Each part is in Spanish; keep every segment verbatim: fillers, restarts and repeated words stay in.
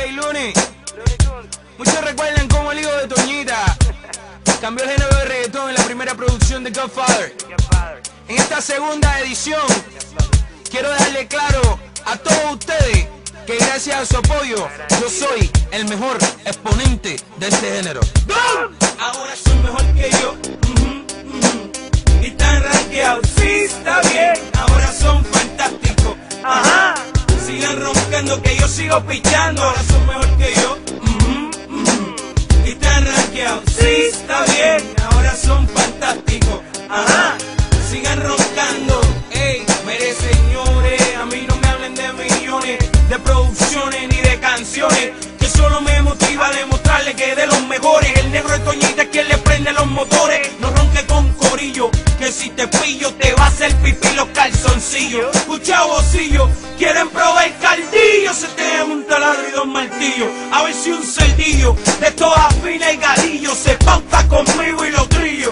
Ey, Looney, muchos recuerdan cómo el hijo de Toñita cambió el género de reggaetón en la primera producción de Godfather. En esta segunda edición quiero dejarle claro a todos ustedes que gracias a su apoyo yo soy el mejor exponente de este género. Ahora son mejor que yo, uh-huh, uh-huh. Y están rankeados, sí, está bien. Ahora son fantásticos, ajá. Sigan roncando que yo sigo pichando. Ahora son mejor que yo, uh-huh, uh-huh. Y están rankeados, sí, está bien. Ahora son fantásticos, ajá. Sigan roncando, ey, mire señores, a mí no me hablen de millones, de producciones ni de canciones, que solo me motiva a demostrarle que de los mejores, el negro de Toñita es quien le prende los motores. No ronque con corillo, que si te pillo te va a hacer pipí los calzoncillos. Escucha vocillo, quieren probar el caldillo, se te llama un taladro y dos martillos, a ver si un cerdillo de todas finas y galillo se pauta conmigo y los trillos,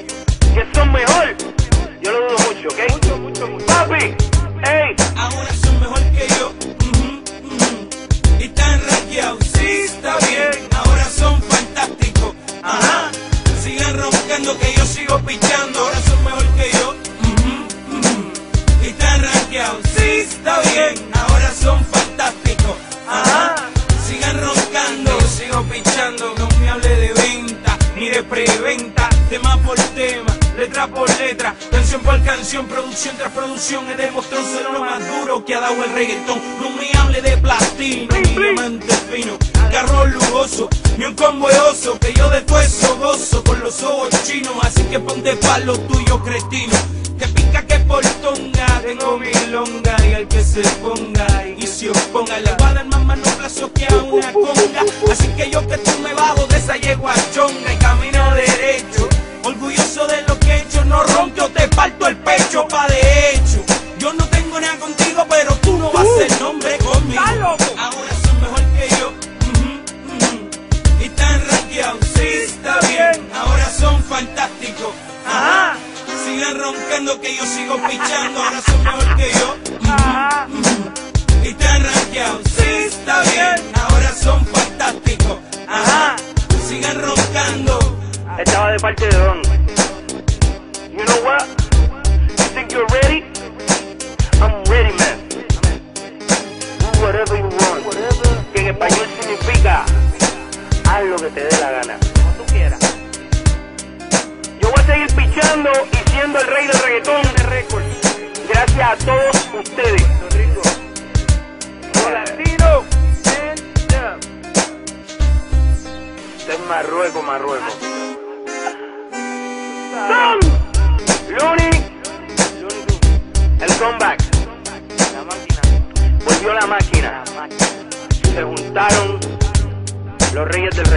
que son mejor. Yo lo dudo mucho, ¿ok? Mucho, mucho, mucho. Papi, ey. Ahora son mejor que yo, uh-huh, uh-huh. Y están rankeados, sí, está bien. Ahora son fantásticos, ajá. Sigan roncando que yo sigo pichando. Ahora son mejor que yo, uh-huh, uh-huh. Y están rankeados, sí, está bien. Ahora son fantásticos, ajá. Sigan roncando, yo sigo pichando. No me hable de venta, ni de preventa, tema por tema, letra por letra, canción por canción, producción tras producción. He demostrado ser lo más duro que ha dado el reggaetón. No me hable de platino, ni diamante fino, carro lujoso, ni un combo de oso, que yo de todo eso gozo con los ojos chinos. Así que ponte pa' lo tuyo, cretino, que pica que por tonga tengo mi longa. Y al que se ponga y se oponga le va a dar más manoplazo que a una conga. Así que yo que tú me bajo de esa yegua chonga y camino derecho, orgulloso de lo que he hecho. No ronque o te parto el pecho, pa' de hecho yo no tengo nada contigo, pero tú no vas a ser nombre conmigo. Ahora son mejor que yo, uh-huh, uh-huh. Y están rankeados, sí, está bien. Ahora son fantásticos, ajá. Sigan roncando que yo sigo pichando. Ahora son mejor que yo, uh-huh, uh-huh. Y están rankeados, sí, está bien. Ahora son fantásticos, ajá. Sigan roncando. Estaba de parte de Don. You know what? You think you're ready? I'm ready, man. Do whatever you want. Que en español significa haz lo que te dé la gana. Como tú quieras. Yo voy a seguir pichando y siendo el rey del reggaetón de récord. Gracias a todos ustedes. Rodrigo. Latino. Esto es Marruecos, Marruecos. Looney, el comeback, la máquina, volvió la máquina, se juntaron los reyes del